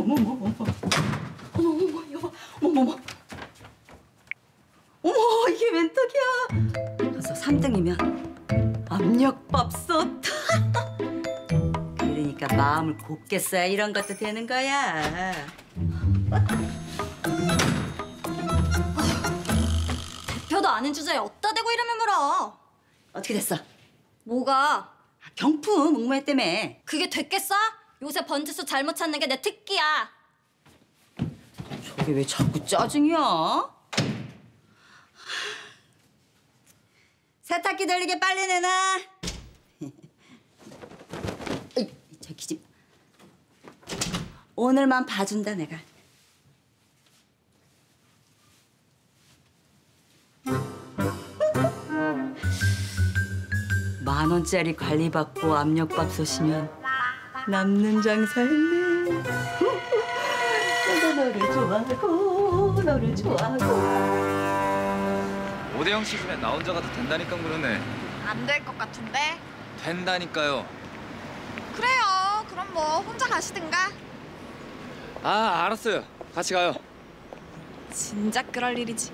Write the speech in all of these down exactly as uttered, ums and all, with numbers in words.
어머 어머 어머 어머 어머 여보 어머 어머 어머 이게 웬 떡이야? 그래서 삼 등이면 압력밥솥. 그러니까 마음을 곱게 써야 이런 것도 되는 거야. 대표도 아는 주제에 어디다 대고 이름을 물어. 어떻게 됐어? 뭐가? 경품 응모회 때문에. 그게 됐겠어? 요새 번지수 잘못 찾는 게 내 특기야. 저게 왜 자꾸 짜증이야? 세탁기 돌리게 빨리 내놔. 어이, 저기 좀. 오늘만 봐준다 내가. 만 원짜리 관리받고 압력밥솥이면 남는 장사했네. 내가 너를 좋아하고 너를 좋아하고. 오대영 시즌에 나 혼자 가도 된다니까 그러네. 안 될 것 같은데? 된다니까요. 그래요. 그럼 뭐 혼자 가시든가. 아, 알았어요. 같이 가요. 진작 그럴 일이지.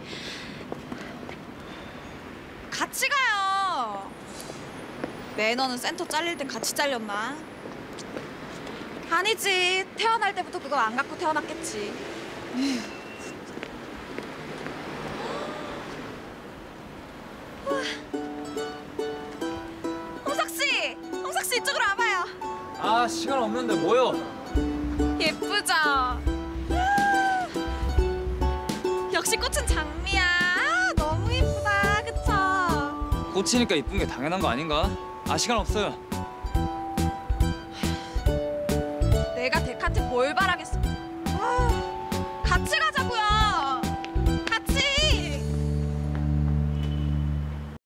같이 가요. 매너는 센터 잘릴 땐 같이 잘렸나? 아니지. 태어날 때부터 그거 안 갖고 태어났겠지. 홍석씨! 홍석씨 이쪽으로 와봐요. 아, 시간 없는데 뭐요? 예쁘죠? 역시 꽃은 장미야. 아, 너무 예쁘다. 그쵸? 꽃이니까 이쁜 게 당연한 거 아닌가? 아, 시간 없어요. 내가 데카한테 뭘 바라겠어. 아, 같이 가.